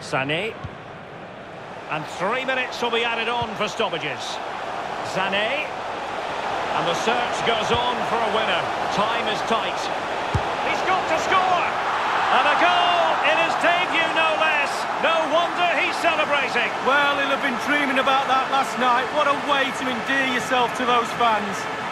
Sané. And 3 minutes will be added on for stoppages. Sané. And the search goes on for a winner. Time is tight. He's got to score! And a goal in his debut, no less. No wonder he's celebrating. Well, he'll have been dreaming about that last night. What a way to endear yourself to those fans.